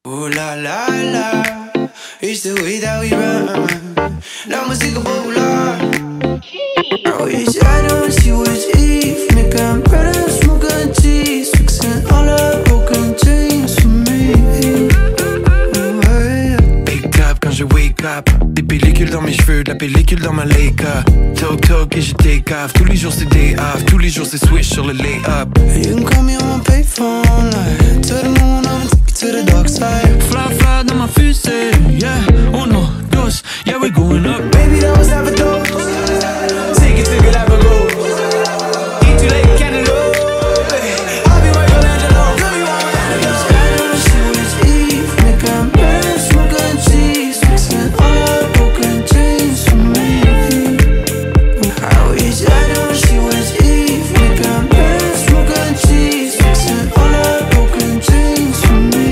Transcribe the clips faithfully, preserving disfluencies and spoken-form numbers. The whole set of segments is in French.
Ooh la la la, it's the way that we run. La música popular. I wish I don't see what's Eve. Making bread and smoking cheese, fixing all the broken chains for me. Wake up quand je wake up. Des pellicules dans mes cheveux, de la pellicule dans ma Leica. Talk talk et je take off. Tous les jours c'est day off, tous les jours c'est switch sur le lay-up. You can call me on my payphone, like to the moon, I'm to the dark side. Fly, fly dans ma fusée, yeah. Uno, dos, yeah, we're going up. Baby, that was never dose. Take it to the level go. Eat you like cantaloupe. I'll be Michelangelo. Tell me why I'm Spanish, she was Eve. Making bread, smoking cheese, fixing all the broken chains for me. I wish I knew she was Eve. Making bread, smoking cheese, fixing all the broken chains for me.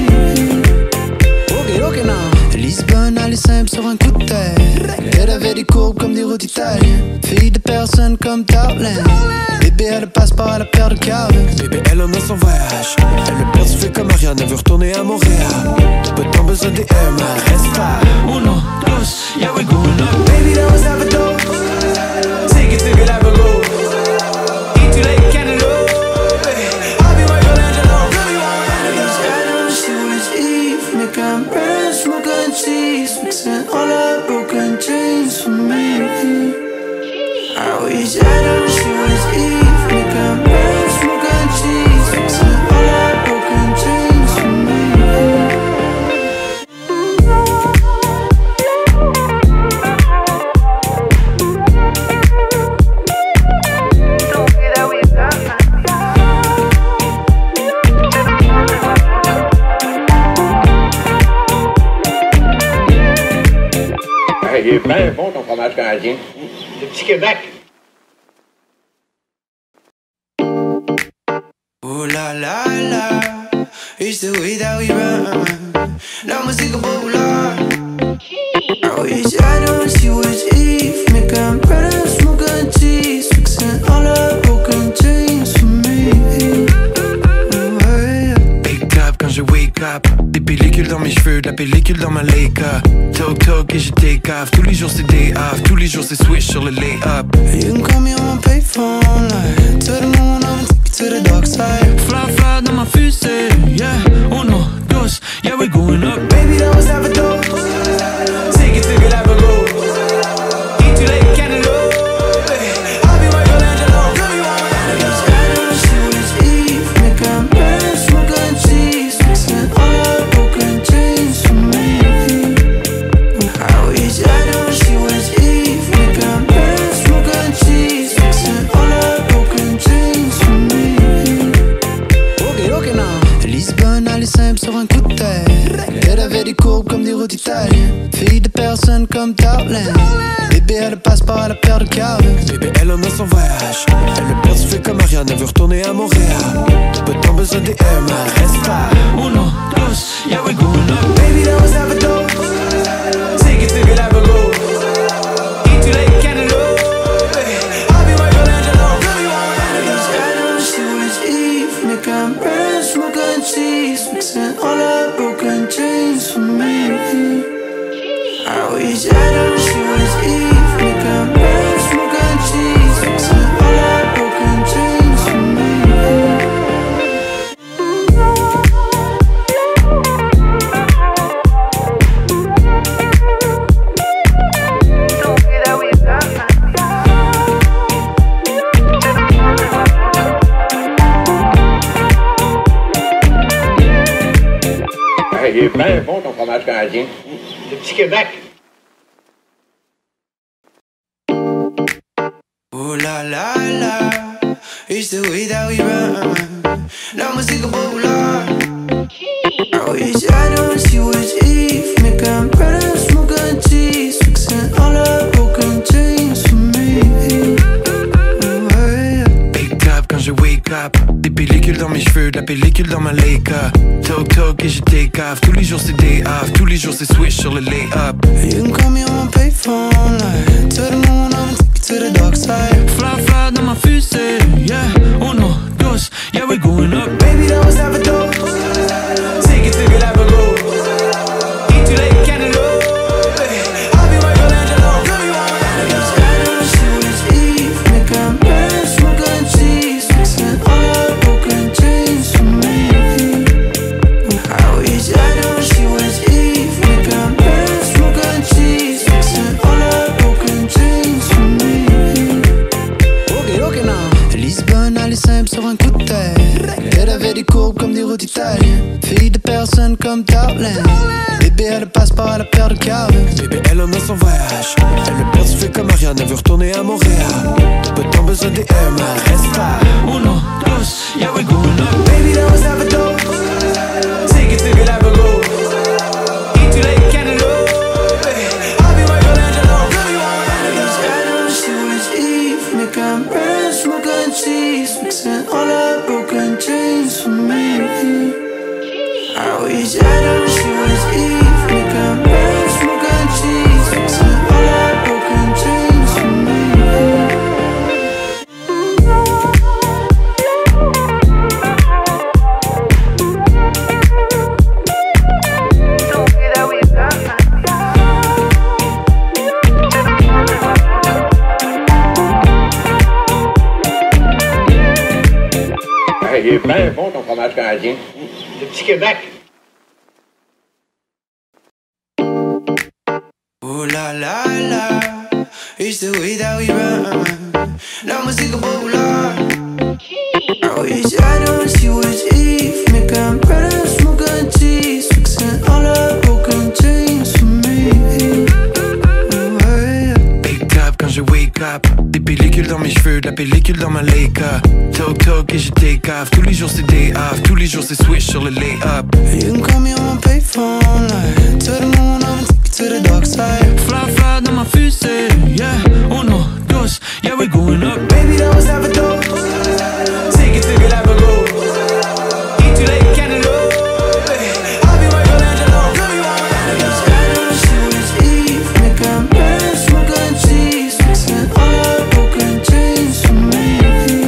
Lisbonne, elle est simple sur un coup de tête. Elle avait des courbes comme des routes italiennes. Fille de personne comme Tarlin. Bébé, elle a passeport, elle a paire de Calvin. Bébé, elle en a son voyage. Elle a perdu fait comme Ariane, elle veut retourner à Montréal. Pas tant besoin des Air Max. Reste là. Uno, dos, yeah, we're going up. Baby, that was never dose. Take it to the level go. Eat you like cantaloupe. I'll be Michelangelo. Tell me why I know she was Eve. Making bread, smoking cheese, fixing all the broken chains for me. I wish I knew she was Eve. Making bread, smoking cheese, fixing all the broken chains for me. Il est bien bon ton fromage canadien. Le petit Québec. Ooh la la la, it's the way that we run. La música popular. I wish I knew she was Eve. Making bread and smoking cheese, fixing all the broken chains for me. Wake up quand je wake up. Des pellicules dans mes cheveux, de la pellicule dans ma Leica. Talk talk et je take off. Tous les jours c'est day off, tous les jours c'est switch sur le lay-up. You can call me on my payphone, like to the moon, I'm to the dark side. Fly, fly dans ma fusée, yeah. Uno, dos, yeah, we're going up. Baby, that was never dose. Take it to the level go. Eat you like cantaloupe. I'll be Michelangelo. Tell me why I know she was Eve. Making bread, smoking cheese, fixing all the broken chains for me. I wish I knew she was Eve. Making bread, smoking cheese, fixing all the broken chains for me. Ok, ok now. Lisbonne, elle est simple sur un coup de tête. Elle avait des courbes comme des routes italiennes. Fille de personne comme Tarlin. Bébé, elle a passeport, elle a paire de Calvin. Bébé, elle en a son voyage. Elle a perdu fait comme Ariane, elle veut retourner à Montréal. Pas tant besoin des Air Max. Reste là. Uno, dos, yeah, we're going up. Baby, that was never dose. Take it to the level go. Eat you like cantaloupe. I'll be Michelangelo. Tell me why I know she was Eve. Making bread, smoking cheese, fixing all the broken chains for me. I wish I knew she was Eve. Making bread, smoking cheese, fixing all the broken chains for me. Il est bien bon ton fromage canadien. Le petit Québec. Ooh la la la, it's the way that we run. La música popular. I wish I knew she was Eve. Making bread and smoking cheese, fixing all the broken chains for me. Wake up quand je wake up. Des pellicules dans mes cheveux, de la pellicule dans ma Leica. Talk talk et je take off. Tous les jours c'est day off, tous les jours c'est switch sur le lay-up. You can call me on my payphone, like to the moon, I'm to the dark side. Fly, fly dans ma fusée, yeah. Uno, dos, yeah, we're going up. Baby, that was never dose. Take it to the level go. italienne. Fille de personne comme Darlene. Bébé elle passe par la paire de Calvin. Bébé elle en a son voyage. Elle le perd, se fait comme Ariane. Elle veut retourner à Montréal. Peu de temps besoin des Air Max. Reste là. Uno, dos, yeah we going up. Baby that was Salvador. Take it to Galapagos. Eat you like cantaloupe. I'll be Michelangelo. Adam, she was Eve. Making bread, smoking cheese. Mixing all our broken dreams for me. I wish Adam, she was Eve. Making bread, smoking cheese. Mixing all our broken dreams for me. Il est bien bon ton fromage canadien. Le petit Québec. Ooh la la la, it's the way that we run. La música popular. I wish I don't see was Eve. Making bread and smoking cheese. Fixing all our broken dreams for me. Wake up quand je wake up. Des pellicules dans mes cheveux, de la pellicule dans ma Leica. Talk talk et je take off. Tous les jours c'est day off. Tous les jours c'est switch sur le lay-up. You can call me on my payphone. Like, to the moon, I'm take it to the dark side. Fly fly dans ma fusée, yeah. Uno, dos, yeah we going up. Baby that was Salvador. Take it to Galapagos. Eat you like cantaloupe. I'll be Michelangelo. Adam, she was Eve. Making bread, smoking cheese. Fixing all our broken dreams for me.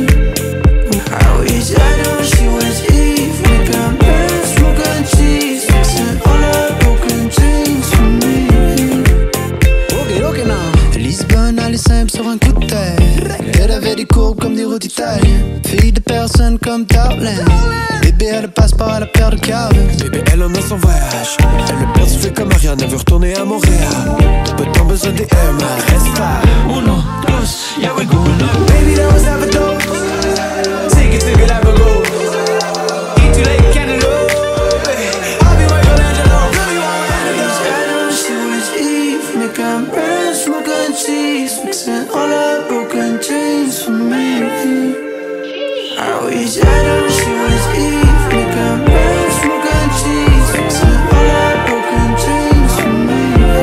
I wish Adam, she was Eve. Making bread, smoking cheese. Fixing all our broken dreams for me. Ok, ok now. Lisbonne, elle est simple sur un coup de tête. Elle avait des courbes comme des routes italiennes. Fille de personne comme Darlene. Bébé elle passe par la paire de Calvin. Bébé elle en a son voyage. Elle le perd, se fait comme Ariane. Elle veut retourner à Montréal. Peu de temps besoin des Air Max. Reste là. Uno, dos, yeah we going up. Baby that was Salvador. Take it to Galapagos. Eat you like cantaloupe. I'll be Michelangelo. Adam, she was Eve. Making bread, smoking cheese. Fixing all our broken dreams for me. I wish Adam, she was Eve. Making bread, smoking cheese. Fixing all our broken dreams for me.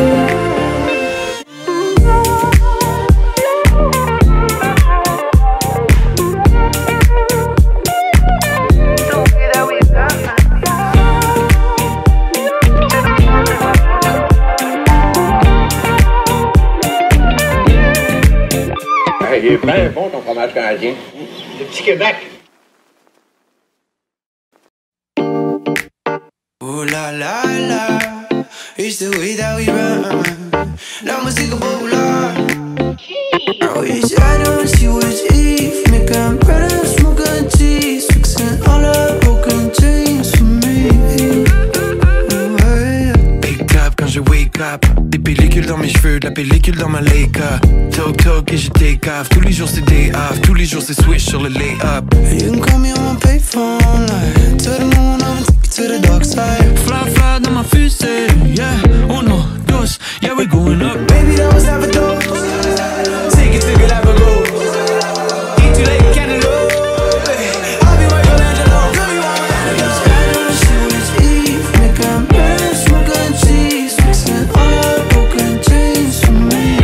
Il est bien bon ton fromage canadien. Le petit Québec. Ooh la la la, it's the way that we run. La música popular. I wish I don't see was Eve. Making bread and smoking cheese. Fixing all our broken dreams for me. Wake up quand je wake up. Des pellicules dans mes cheveux, de la pellicule dans ma Leica. Talk talk et je take off. Tous les jours c'est day off. Tous les jours c'est switch sur le lay-up. You can call me on my payphone. Like, to the moon, I'm take it to the dark side. Fly fly dans ma fusée, yeah. Uno, dos, yeah we going up. Baby that was Salvador. Take it to Galapagos. Eat you like cantaloupe. I'll be Michelangelo. Adam, she was Eve. Making bread, smoking cheese. Fixing all our broken dreams for me.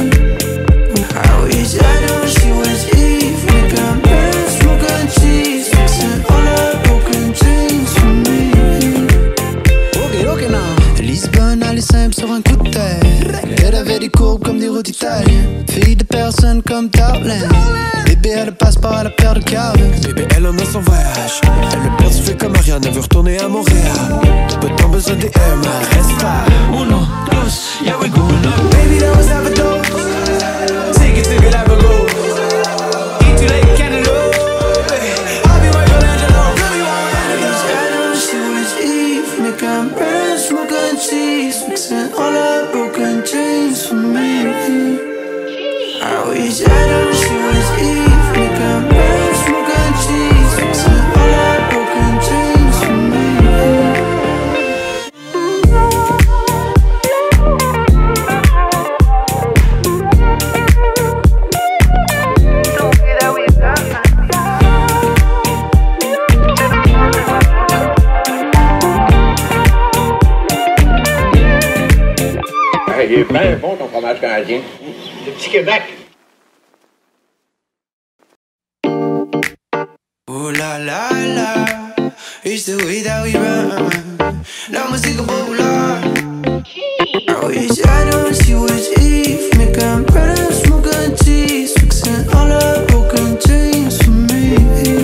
I wish Adam, she was Eve. Making bread, smoking cheese. Fixing all our broken dreams for me. Ok, ok now. Lisbonne, elle est simple sur un coup de tête. Elle avait des courbes comme des routes italiennes. Fille de personne comme Darlene. Bébé elle passe par la paire de Calvin. Bébé elle en a son voyage. Elle le perd, se fait comme Ariane. Elle veut retourner à Montréal. Peu de temps besoin des Air Max. Reste là. Uno, dos, yeah we going up. Baby that was Salvador. Take it to Galapagos. Eat you like cantaloupe. I'll be Michelangelo. Adam, she was Eve. Making bread, smoking cheese. Fixing all our broken dreams for me. I wish Adam, she was Eve. Making bread, smoking cheese. Fixing all our broken dreams for me. Il est bien bon ton fromage canadien. Le petit Québec. Ooh la la la, it's the way that we run. La musique populaire. I wish I don't see what's Eve. Make I'm better, smoke and cheese. Fixing all the broken dreams for me.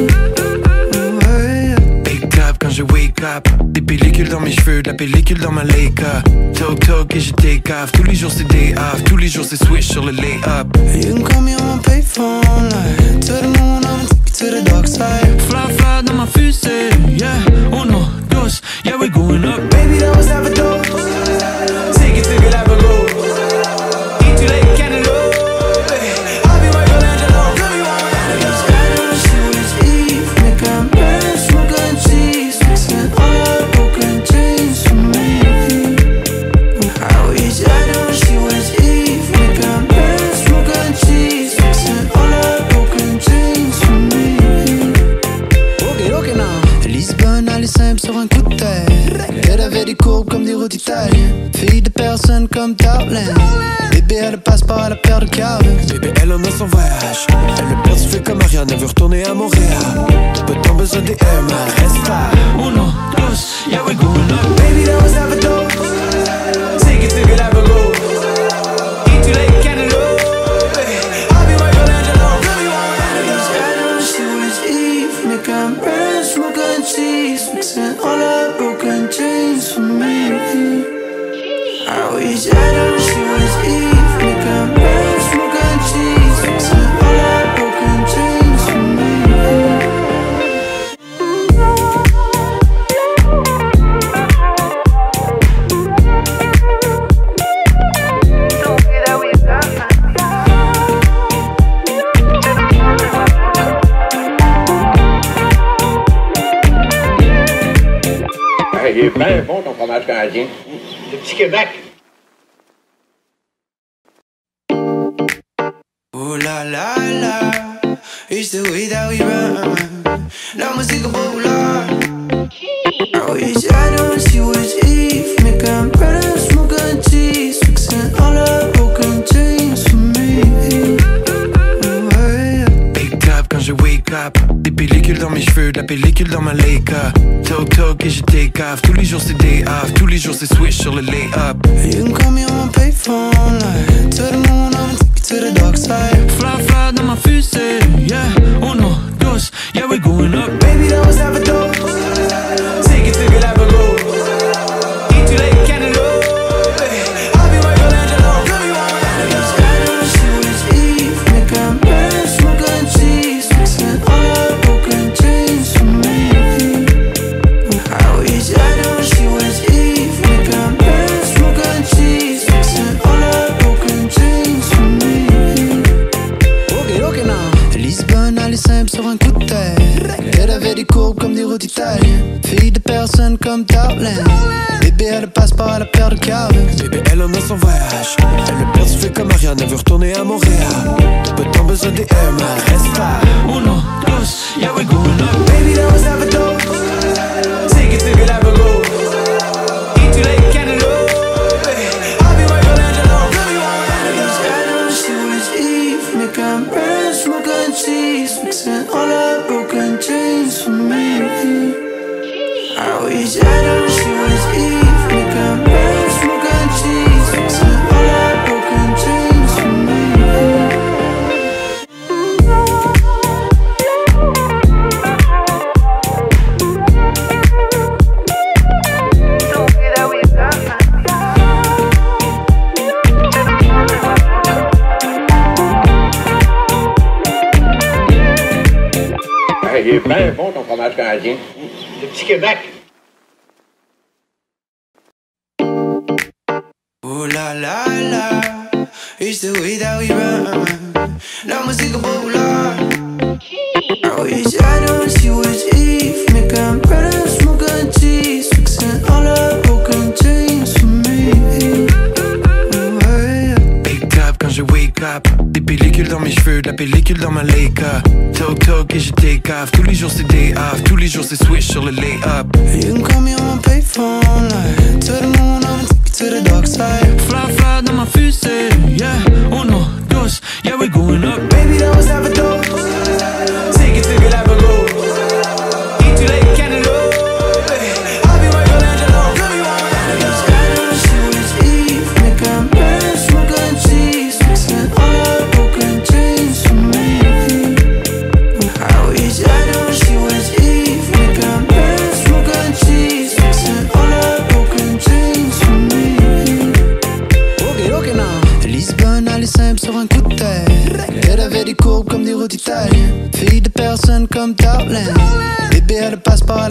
Big up quand je wake up. Des pellicules dans mes cheveux, de la pellicule dans ma Leica. Talk talk et je take off. Tous les jours c'est day off, tous les jours c'est switch sur le lay-up. You can call me on my payphone, like to the moon, I'm to the dark side. Fly, fly dans ma fusée, yeah. Uno, dos, yeah, we're going up. Baby, that was never dose. Take it to Galapagos. Eat too late, cantaloupe. I'll be Michelangelo, tell me why I'm Shadow, she was Eve. Make a better, smoke and cheese. Fixing all the broken dreams for me. I wish I know she was Eve. Make a better, smoke and cheese. Fixing all the broken dreams for me. Lisbonne, elle est simple sur un coup de tête. Elle avait des courbes comme des routes italiennes. Fille de personne comme Tartland. Bébé, elle a le passeport, elle a peur de Calvin. Bébé, elle en a son voyage. Elle le perd, fait comme Ariane, elle veut retourner à Montréal. Peu de temps, besoin des M, reste là. Uno, dos, yeah, we're going up. Baby, that was never dose. Take it to Galapagos. Eat too late, cantaloupe. I'll be Michelangelo, tell me why I'm Shadow, she was Eve. Make a better, smoke and cheese. Fixing all the broken dreams for me. I wish I know she was Eve. Make a better, smoke and cheese. Fixing all the broken dreams for me. Il est bien bon ton fromage canadien. Le petit Québec. Ooh la la la, it's the way that we run. La musique populaire. I wish I don't see what's Eve. Make a better, smoke and cheese. Fixing all the broken dreams for me. Big up quand je wake up. Des pellicules dans mes cheveux, de la pellicule dans ma Leica. Talk talk et je take off. Tous les jours c'est day off, tous les jours c'est switch sur le lay-up. You can call me on my payphone, like to the moon, I'm to the dark side. Fly, fly dans ma fusée, yeah. Uno, dos, yeah, we're going up. Baby, that was never dose. Take it to Galapagos. Eat too late, cantaloupe. I'll be Michelangelo, tell me why I'm Shadow, she was Eve. Make a better, smoke and cheese. Fixing all the broken dreams for me. I wish I know she was Eve. Make a better, smoke and cheese. Fixing all the broken dreams for me. Ok, ok now. Lisbonne, elle est simple sur un coup de tête. Elle avait des courbes comme des routes italiennes. Fille de personne comme Tartland. Bébé, elle a le passeport, elle a peur de Calvin. Bébé, elle en a son voyage. Elle le perd, fait comme Ariane, elle veut retourner à Montréal. Peu de temps, besoin des M, reste là. Uno, dos, yeah, we're going up. Baby, that was never dose. Take it to Galapagos. Eat too late, cantaloupe. I'll be Michelangelo, tell me why I'm Shadow, she was Eve. Make a better, smoke and cheese. Fixing all the broken dreams for me. I wish I know she was Eve. Make a better, smoke and cheese. Fixing all the broken dreams for me. Il est bien bon ton fromage canadien. Le petit Québec. Ooh la la la, it's the way that we run. La musique populaire. I wish I don't see what's Eve. Make a better, smoke and cheese. Fixing all the broken dreams for me. Big up quand je wake up. Des pellicules dans mes cheveux, de la pellicule dans ma Leica. Talk talk et je take off. Tous les jours c'est day off, tous les jours c'est switch sur le lay-up. You can call me on my payphone, like to the moon, I'm to the dark side. Fly, fly dans ma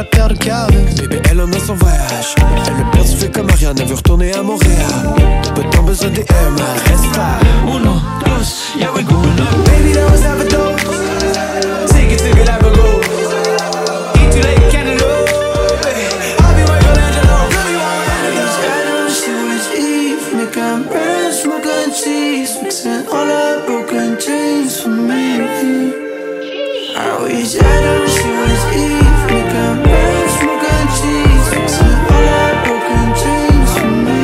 paire de câbles. Bébé, elle en a son voyage. Elle le perd, fait comme Ariane, elle veut retourner à Montréal. Pas tant besoin des M, reste pas. Uno, dos, yeah we going up. Baby, that was never dope. Take it to Galapagos. Eat too late, cantaloupe. I'll be Michelangelo. Adam, she was Eve, making bread, smoking cheese, mixing all our broken dreams for me. I wish Adam, she was Eve, making bread, smoking cheese, mixing all our broken dreams for me.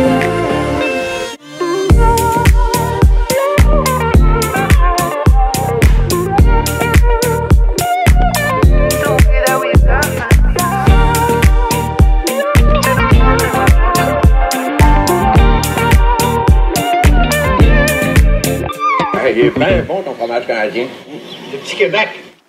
Il est bien bon ton fromage canadien. Le petit Québec.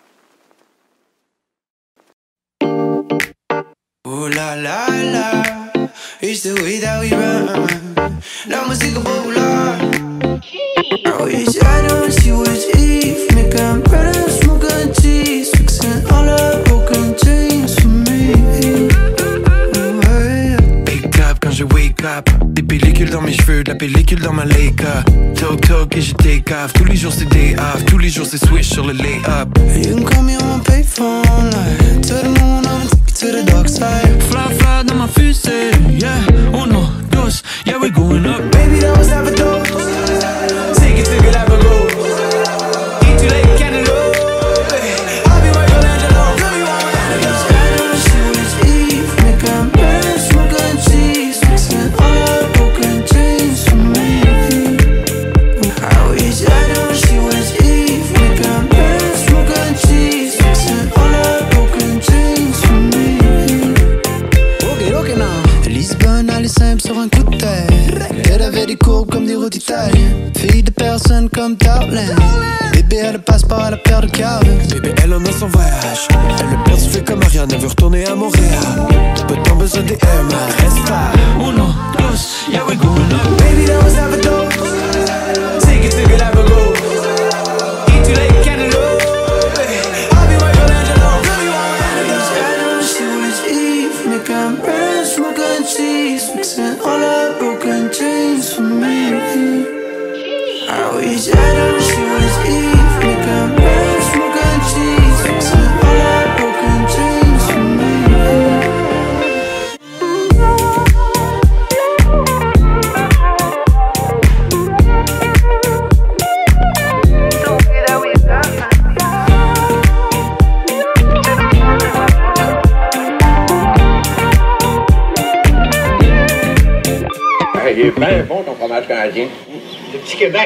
Ooh la la la, it's the way that we run. La música popular. I wish I don't see was Eve, making bread and smoking cheese, fixing all our broken dreams for me. Wake up quand je wake up, des pellicules dans mes cheveux, de la pellicule dans ma Leica. Talk talk et je take off, tous les jours c'est day off, tous les jours c'est switch sur le lay-up. You can call me on my payphone, like to the moon, I'ma take you to the dark side. Fly fly dans ma fusée, yeah, uno, dos, yeah we going up. Baby that was never dope, take it to Galapagos. Eat too late, cantaloupe. I'll be Michelangelo, tell me why Adam, she was Eve, making bread, smoking cheese, fixing all our broken dreams for me. I wish Adam, she was Eve, making bread, smoking cheese, fixing all our broken dreams for me. Ok, ok now. Lisbonne, elle est simple sur un coup de tête. Elle avait des courbes comme des routes italiennes. Fille de personne comme Tartland. Bébé, elle a le passeport, elle a paire de câbles. Bébé, elle en a son voyage. Elle le perd, fait comme Ariane, elle veut retourner à Montréal. Pas tant besoin des M, reste pas. Uno, dos, yeah we going up. Baby, that was never dope. Take it to Galapagos. Eat too late, cantaloupe. I'll be Michelangelo, tell me why Adam, she was Eve, making bread, smoking cheese, fixing all our broken dreams for me. I wish Adam, she was Eve, making bread, smoking cheese, fixing all our broken dreams for me. Il est bien bon ton fromage canadien. Le petit Québec.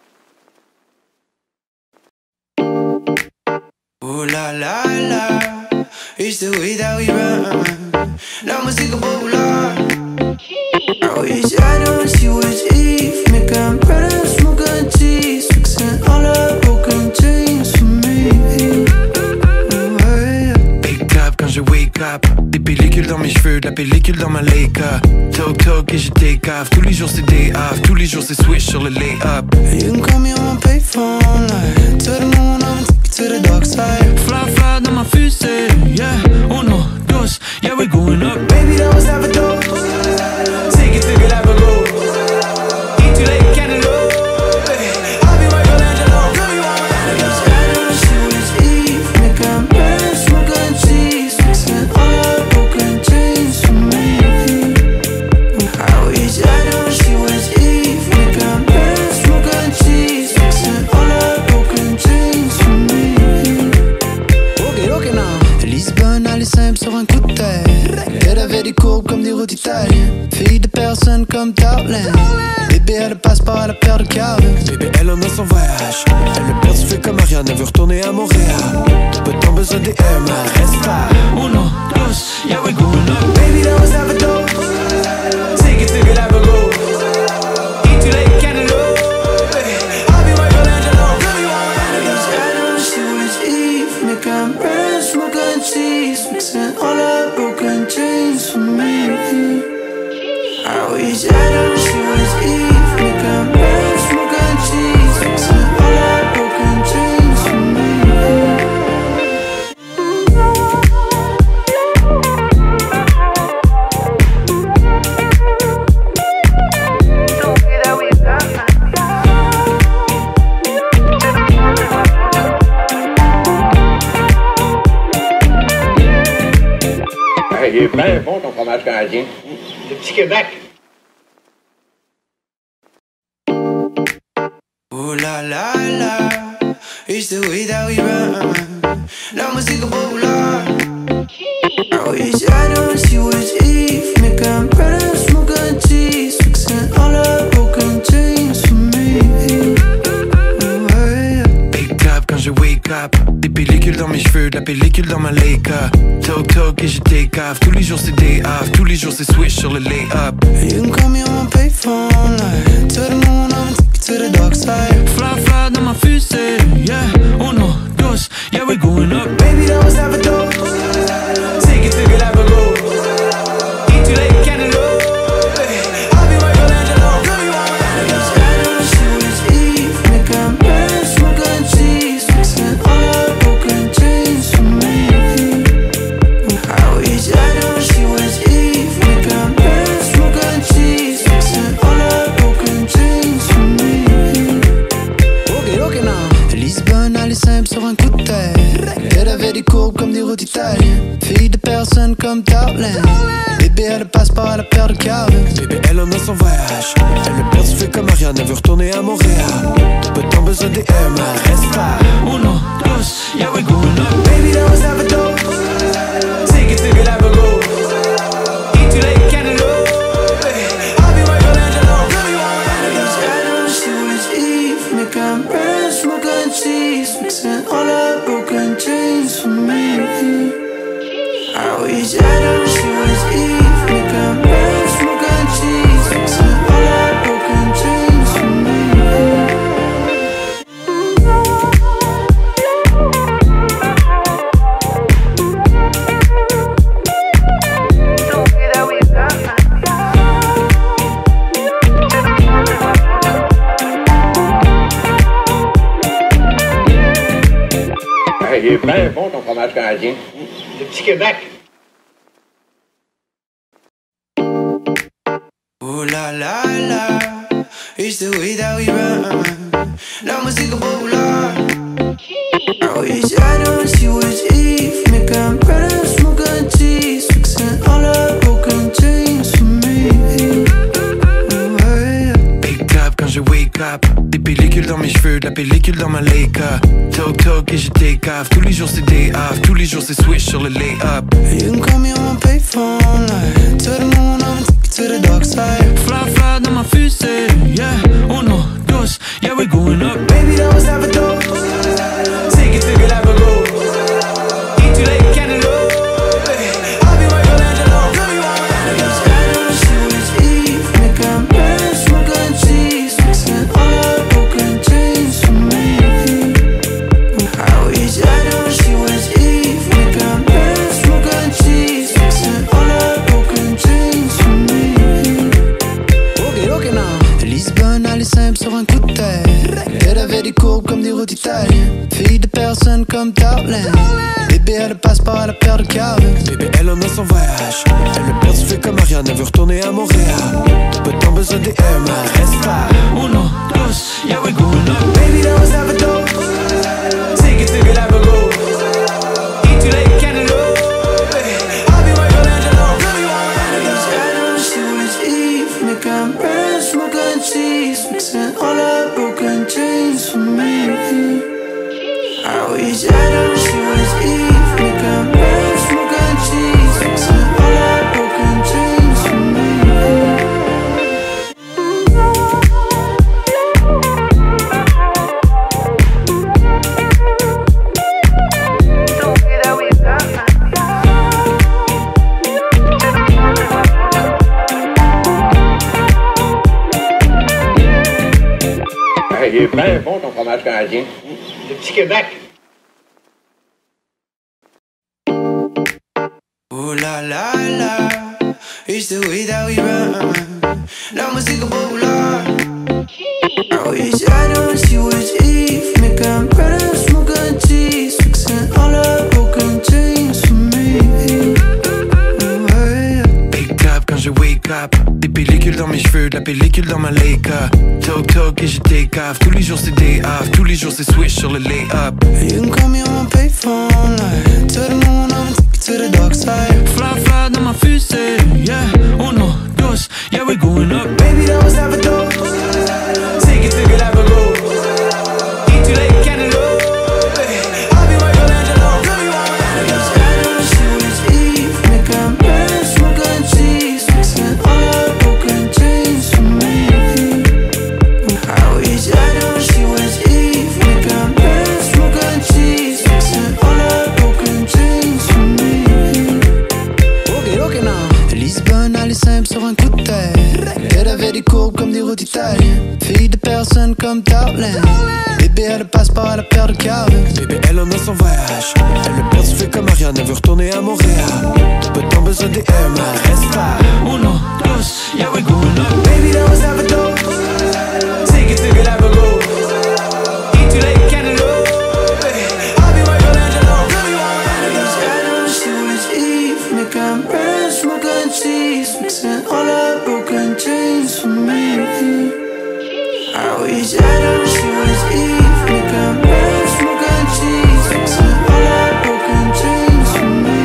Ooh la la la, it's the way that we run. La música popular. I wish I don't see was Eve, making bread and smoking cheese, fixing all our broken dreams for me. Wake up quand je wake up, des pellicules dans mes cheveux, de la pellicule dans ma Leica. Talk talk et je take off, tous les jours c'est day off, tous les jours c'est switch sur le lay-up. You can call me on my payphone, like to the moon, I'ma take you to the dark side. Fly fly dans ma fusée, yeah, uno, dos, yeah we going up. Baby that was never dope, take it to Galapagos. Eat too late, cantaloupe. I'll be Michelangelo, tell me why Adam, she was Eve, making bread, smoking cheese, fixing all our broken dreams for me. I wish Adam, she was Eve, making bread, smoking cheese, fixing all our broken dreams for me. Ok, ok now. Lisbonne, elle est simple sur un coup de tête. Elle avait des courbes comme des routes italiennes. Fille de personne comme Tartland. Bébé, elle a le passeport, elle a paire de câbles. Bébé, elle en a son voyage. Elle le perd, fait comme Ariane, elle veut retourner à Montréal. Pas tant besoin des M, reste pas. Uno, dos, yeah we going up. Baby, that was never dope. Take it to Galapagos. Eat too late, cantaloupe. I'll be Michelangelo, tell me why Adam, she was Eve, making bread, smoking cheese, fixing all our broken dreams for me. I wish Adam, she was Eve, making bread, smoking cheese, fixing all our broken dreams for me. canadien. Le petit Québec. Ooh la la la, it's the way that we run. La música popular. I wish I don't see what's Eve. Making bread and smoking cheese, fixing all the broken chains for me. Big clap quand je wake up. Des pellicules dans mes cheveux, de la pellicule dans ma Leica. Talk talk et je take off. Tous les jours c'est day off, tous les jours c'est switch sur le lay-up. You can call me on my payphone, like to the moon, I'm to the dark side. Fly fly dans ma fusée, yeah. Uno, dos, yeah we're going up. Baby that was never dope. Take it to the level go. Eat you like cantaloupe. I'll be Michelangelo. Girl you want Michelangelo. Shadow, she was Eve. Making bread, smoking cheese, fixing all the broken chains for me. I wish I knew she was Eve. Making bread, smoking cheese, fixing all the broken chains for me. Ok, ok now. Lisbonne, elle est simple sur un coup de tête. Elle avait des courbes comme des routes italiennes. Fille de personne comme Darlene. Bébé, elle passe par la paire de Calvin. Bébé, elle en a son voyage. Elle est perdu fait comme Ariane. Elle veut retourner à Montréal. Peu de temps besoin des M R. Reste pas. Uno, dos, yeah, we're going up. Baby, that was never dope. Take it to the level go. Eat you like cantaloupe. I'll be Michelangelo. Girl, you want Michelangelo. Shadow, she was Eve. Making bread, smoking cheese, fixing all the broken chains for me. I wish I knew she was Eve. Making bread, smoking cheese, fixing all the broken chains for me. Hey, il est bien bon ton fromage canadien. Le petit Québec. Ooh la la la, it's the way that we run. La música popular. I wish I knew she was Eve. Making bread and smoking cheese, fixing all the broken chains for me. Big clap quand je wake up. Des pellicules dans mes cheveux, de la pellicule dans ma Leica. Talk talk et je take off. Tous les jours c'est day off, tous les jours c'est switch sur le lay-up. You can call me on my payphone, like to the moon, I'm to the dark side. Fly fly dans ma fusée, yeah. Uno, dos, yeah we're going up. Baby that was never dope. Take it to the level go. Eat you like cantaloupe. I'll be Michelangelo. Girl you want Michelangelo. Shadow, she was Eve. Making bread, smoking cheese, fixing all the broken chains for me. I wish I knew she was Eve. Making bread, smoking cheese, fixing all the broken chains for me. Ok, ok now. Lisbonne, elle est simple sur un coup de tête. Elle avait des courbes comme des routes italiennes. Fille de personne comme Darlene. Bébé, elle passe par la paire de Calvin. Bébé, elle en a son voyage. Elle est perdu fait comme Ariane. Elle veut retourner à Montréal. Peu de temps besoin des M R. Reste pas. Uno, dos, yeah we're going up. Baby, that was never dope. Take it to the level go. Eat you like cantaloupe. I'll be Michelangelo. Girl, you want Michelangelo. Shadow, she was Eve. Making bread, smoking cheese, fixing all the broken chains for me. I wish I knew she was Eve. Making bread, smoking cheese, fixing all the broken chains for me. Hey, il est bien bon ton fromage canadien. Le petit Québec. Ooh la la la, it's the way that we run. La música popular. I wish I knew she was Eve. Making bread and smoking cheese, fixing all the broken chains for me. Big clap quand je wake up. Des pellicules dans mes cheveux, de la pellicule dans ma Leica. Talk talk et je take off. Tous les jours c'est day off, tous les jours c'est switch sur le lay-up. You can call me on my payphone, like to the moon, I'm to the dark side. Fly, fly dans ma fusée, yeah. Uno, dos, yeah, we're going up. Baby, that was overdose. Take it, take it, have a go. Eat you like cantaloupe. I'll be Michelangelo. Tell me why Adam, she was Eve. Making bread, smoking cheese. Fixing all her broken dreams for me. I wish Adam, she was Eve. Making bread, smoking cheese. Fixing all her broken dreams for me. Ok, ok now. Lisbonne, elle est simple sur un coup de tête. Elle avait des courbes comme des routes italiennes. Fille de personne comme Darlene. Bébé, elle passe par la paire de Calvin. Bébé, elle en a son voyage. Elle le perd, se fait comme Ariane. Elle veut retourner à Montréal. Peu de temps, besoin des Air Max. Reste là. Uno, dos, yeah, we're going up. Baby, that was overdose. Take it, take it, have a go. Eat you like cantaloupe. I'll be Michelangelo. Tell me why Adam, she was Eve. Making bread, smoking cheese. Fixing all her broken dreams for me. I wish Adam, she was Eve. Making bread, smoking cheese. Fixing all her broken dreams for me.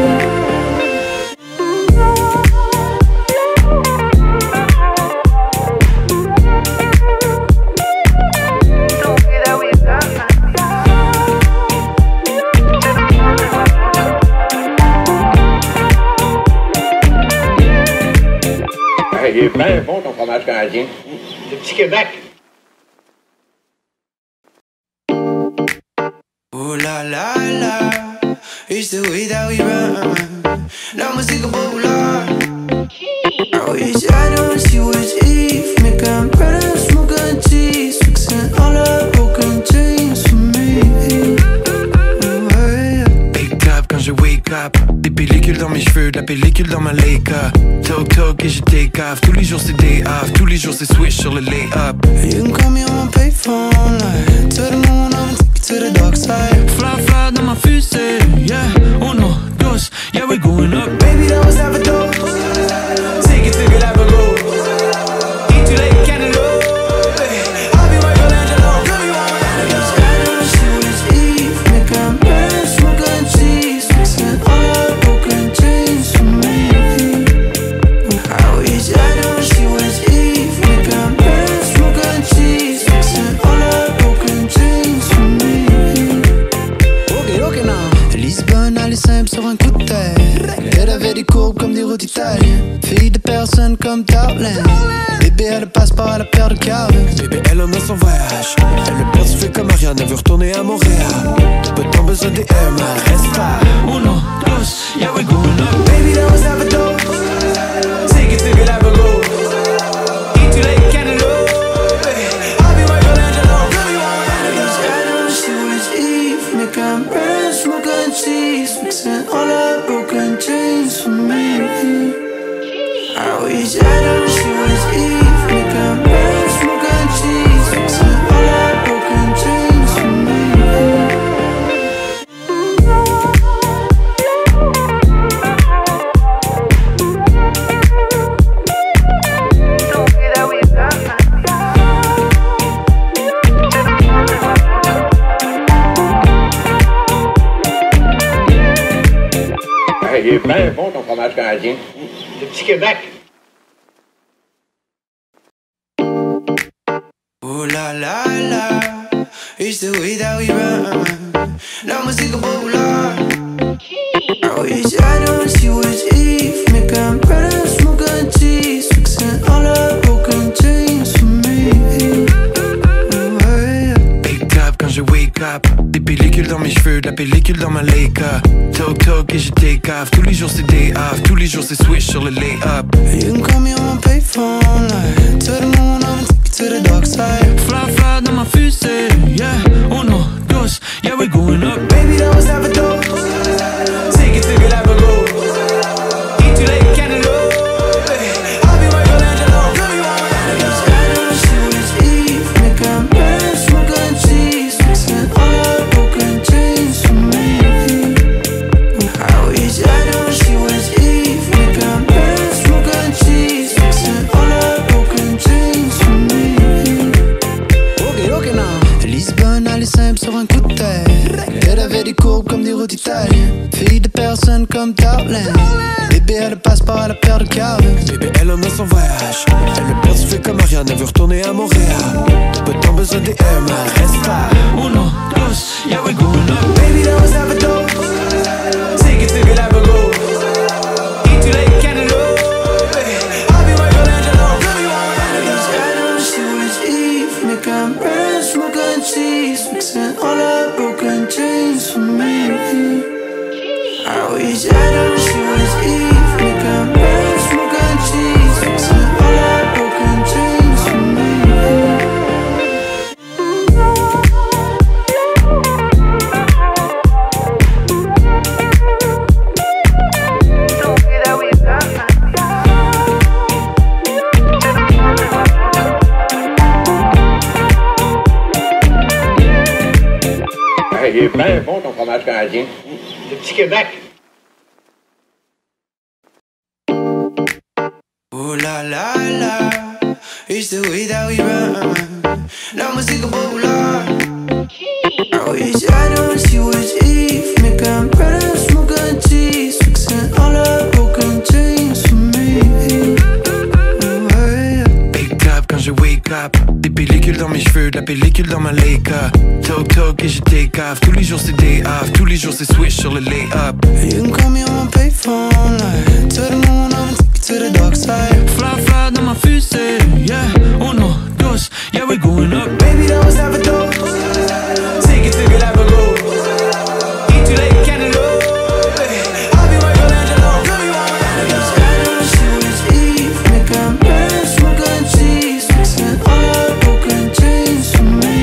Il est bien bon ton fromage canadien. Le petit Québec. Ooh la la la, it's the way that we run. La música popular. I wish Adam, she was Eve. Making bread and smoking cheese. Fixing all her broken dreams for me. Big clap quand je wake up. Des pellicules dans mes cheveux, de la pellicule dans ma Leica. Talk talk et je take off. Tous les jours c'est day off. Tous les jours c'est switch sur le lay-up. You can call me on my payphone. Like, to the moon, I'm to the dark side. Fly, fly dans ma fusée, yeah. Uno, dos, yeah, we're going up. Baby, that was overdose. Take it, take it, have a go. Eat you like cantaloupe. I'll be Michelangelo. Tell me why Adam, she was Eve. Making bread, smoking cheese. Fixing all her broken dreams for me. I wish Adam, she was Eve. Making bread, smoking cheese. Fixing all her broken dreams for me. Lisbonne, elle est simple sur un coup de tête. Elle avait des courbes comme des routes italiennes. Fille de personne comme Darlene. Bébé, elle passe par la paire de Calvin. Bébé, elle en a son voyage. Elle le perd, se fait comme Ariane. Elle veut retourner à Montréal. Peu de temps, besoin des Air Max. Reste là. Uno, dos, yeah, we're going up. Baby, that was overdose. Take it, take it, have a go. Eat you like cantaloupe. I'll be Michelangelo. Tell me why Adam, she was Eve. Making bread, smoking cheese. Fixing all her broken dreams for me. I wish Adam, she was Eve. Making bread, smoking cheese. Fixing all her broken dreams for me. Il est bien bon ton fromage canadien. Le petit Québec. Ooh la la la, it's the way that we run. La música popular. I wish Adam, she was Eve. Making bread and smoking cheese. Fixing all her broken dreams for me. Big clap quand je wake up. Des pellicules dans mes cheveux, de la pellicule dans ma Leica. Talk talk et je take off. Tous les jours c'est day off. Tous les jours c'est switch sur le lay-up. You can call me on my payphone. Like, to the moon, I'm to the dark side. Fly, fly dans ma fusée, yeah. Uno, dos, yeah, we're going up. Baby, that was overdose. Take it, take it, have a go. Eat you like cantaloupe. I'll be Michelangelo. Tell me why Adam, she was Eve. Making bread, smoking cheese. Fixing all her broken dreams for me. I wish Adam, she was Eve. Making bread, smoking cheese. Fixing all her broken dreams for me. Ok, ok now. Lisbonne, elle est simple sur un coup de tête. Elle avait des courbes comme des routes italiennes. Fille de personne personne comme Darlene. Bébé, elle passe par la paire de Calvin. Bébé, elle en a son voyage. Elle le perd, fait comme Ariane, elle veut retourner à Montréal. Pas tant besoin des Air Max. Reste pas. Uno, dos, yeah, we going up. Baby, that was never dope. Take it to the level go. Eat you like cantaloupe. I'll be Michelangelo. She was Eve, making bread, smoking cheese, mixing all her broken dreams for me. I wish I knew she was Eve, making bread, smoking cheese, mixing all her broken dreams for me. Il est bien bon ton fromage canadien. Le petit Québec. Oh la la la, it's the way that we run. La música popular. I wish I knew she was Eve, making bread and smoking cheese, fixing all her broken dreams for me. Big clap quand je wake up. Des pellicules dans mes cheveux, de la pellicule dans ma Leica. Talk talk et je take off. Tous les jours c'est day off, tous les jours c'est switch sur le lay-up. You can call me on my payphone, like to the moon, I'm take it to the dark side. Fly fly dans ma fusée, yeah. Uno, dos, yeah, we going up. Baby, that was never dope. Take it to the level go. Eat you like cantaloupe. I'll be Michelangelo. She was Eve, making bread, smoking cheese, mixing all her broken dreams for me.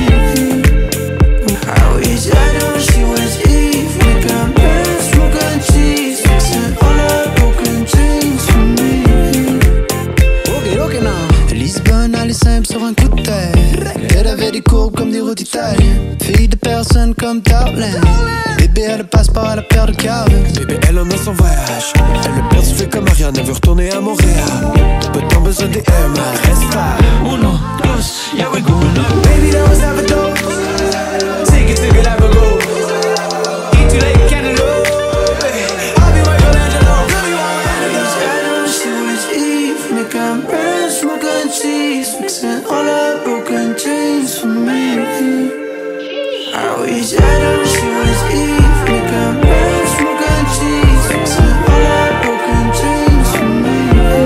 I wish I knew she was Eve, making bread, smoking cheese, mixing all her broken dreams for me. Ok, ok now. Lisbonne, elle est simple sur un coup de tête. Elle avait des courbes comme des routes italiennes. Fille de personne comme Darlene. Bébé, elle passe par la paire de Calvin. Bébé, elle en a son voyage. Elle le perd, fait comme Ariane, elle veut retourner à Montréal. Pas tant besoin des Air Max. Reste pas. Uno, dos, yeah, we going up. Baby, that was never dope. Take it to the level go. Eat you like cantaloupe. I'll be Michelangelo. I knew she was Eve, making bread, smoking cheese, mixing all her broken dreams for me. I wish I knew she was Eve, making bread, smoking cheese, mixing all her broken dreams for me.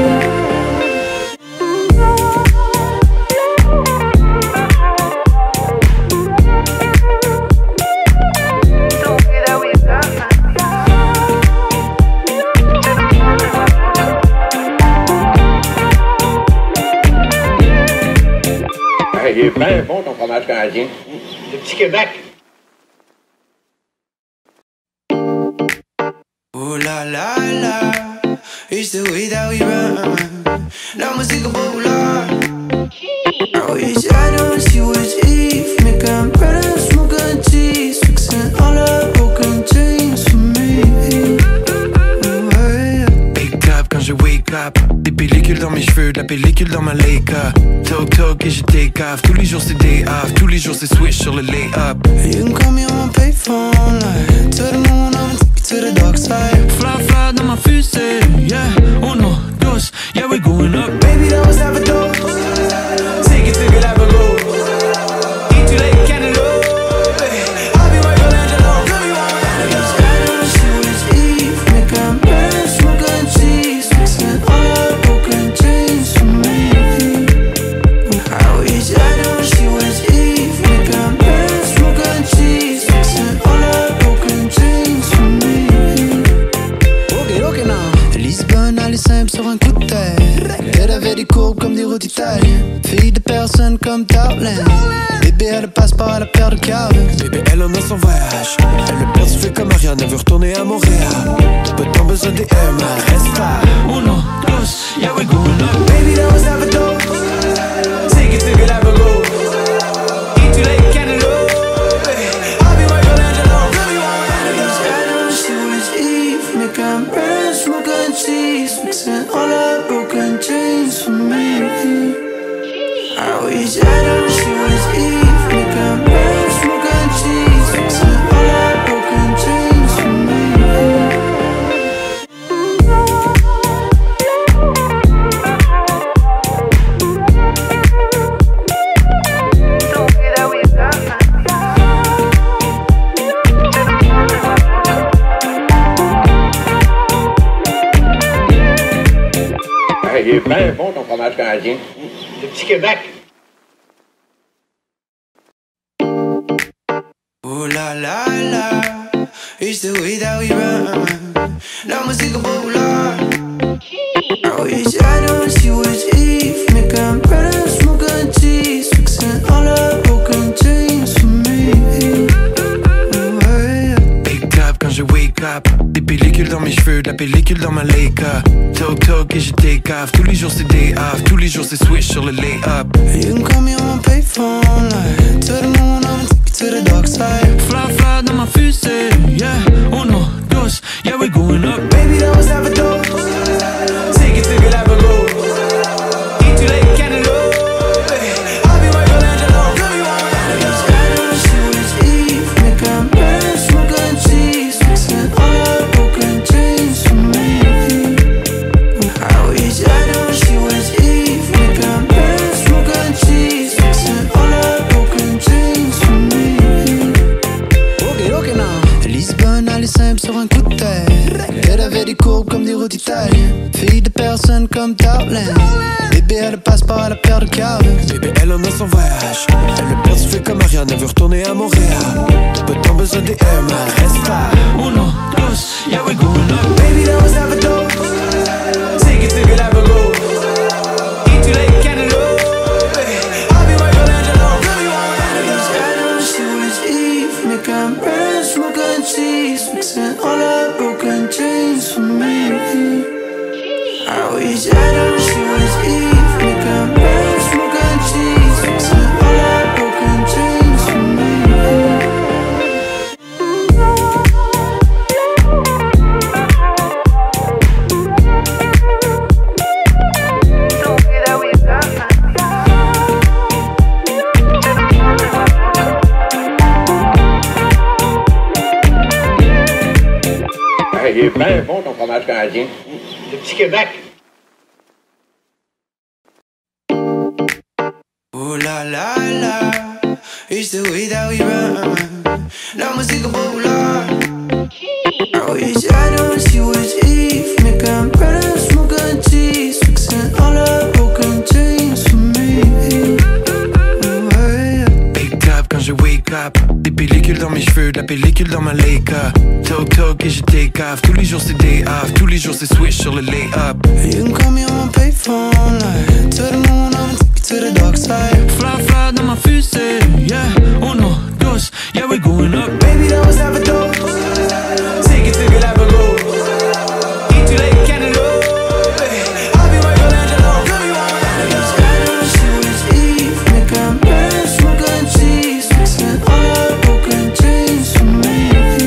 Il est bien bon ton fromage canadien. Le petit Québec. Oh la la la, it's the way that we run. La música popular. I wish I knew she was Eve, making bread and smoking cheese, fixing all her broken dreams for me. Big clap quand je wake up. Des pellicules dans mes cheveux, de la pellicule dans ma Leica. Talk talk et je take off. Tous les jours c'est day off, tous les jours c'est switch sur le lay-up. You can call me on my payphone, like to the moon, I'm take it to the dark side. Fly fly dans ma fusée, yeah. Uno, dos, yeah, we going up. Baby, that was never dope. Take it to the level go. Eat you like cantaloupe. I'll be Michelangelo. I knew she was Eve, making bread, smoking cheese, mixing all her broken dreams for me. I wish I knew she was Eve, making bread, smoking cheese, mixing all her broken dreams for me. Ok, ok now. Lisbonne, elle est simple sur un coup de tête. Elle avait des courbes comme des routes italiennes. Fille de personne comme Darlene. Bébé, elle passe par la paire de Calvin. Bébé, elle en a son voyage. Elle le perd, fait comme Ariane, elle veut retourner à Montréal. Pas tant besoin des Air Max. Reste pas. Uno, dos, yeah, we going up. Baby, that was never dope. Take it to the level go. Eat you like cantaloupe. I'll be Michelangelo. I knew she was Eve, making bread, smoking cheese, mixing all her broken dreams for me. I wish I knew she was Eve, making bread, smoking cheese, mixing all her broken dreams for me. il est bien bon ton fromage canadien. Le petit Québec. Ooh la la la, it's the way that we run. La música popular. Oh, yes, I don't see what's Eve. Making bread, smoking cheese, fixing all the broken dreams for me. Oh, yeah. Big clap quand je wake up. Des pellicules dans mes cheveux, de la pellicule dans ma Leica. Talk talk et je take off. Tous les jours c'est day off, tous les jours c'est switch sur le lay-up. You can call me on my payphone, like to the moon, I'm to the dark side. Fly, fly dans ma fusée, yeah. Uno, dos, yeah, we're going up. Baby, that was never dope. Take it to the level go. Eat you like cantaloupe. I'll be Michelangelo. Girl, you want Michelangelo. I don't see what's Eve. Making bread, smoking cheese, fixing all the broken dreams for me. I wish I don't see what's Eve. Making bread, smoking cheese, fixing all the broken dreams for me. Ok, ok now. Lisbonne, elle est simple sur un coup de tête. Elle avait des courbes comme des routes italiennes. Fille de personne comme Darlene. Bébé, elle passe par la paire de câbles. Bébé, elle en a son voyage. Elle le perd, fait comme Ariane. Elle veut retourner à Montréal. Tout le temps besoin des Air Max. Reste là. Uno, dos, yeah, we're going up. Baby, that was never dope. Take it to the level go. Eat you like cantaloupe. I'll be Michelangelo. Girl, you want Michelangelo. I don't see what's Eve. Making bread, smoking cheese, fixing all the broken dreams for me. I wish I don't see what's Eve. Making bread, smoking cheese, fixing all the broken dreams for me. Hey, il est bien bon ton fromage canadien. Le petit Québec. Ooh la la la, it's the way that we run. La música popular. Oh, yes, I don't see what's Eve. Making bread, smoking cheese, fixing all the broken dreams for me. Oh, yeah. Big clap quand je wake up. Des pellicules dans mes cheveux, de la pellicule dans ma Leica. Talk talk et je take off. Tous les jours c'est day off, tous les jours c'est switch sur le lay-up. You can call me on my payphone, like to the moon, I'm to the dark side. Fly, fly dans ma fusée, yeah. Uno, dos, yeah, we're going up. Baby, that was never dope. Take it to the level go. Eat you like cantaloupe. I'll be Michelangelo. Girl, you want Michelangelo. I don't see what's Eve. Making bread, smoking cheese, fixing all the broken dreams for me.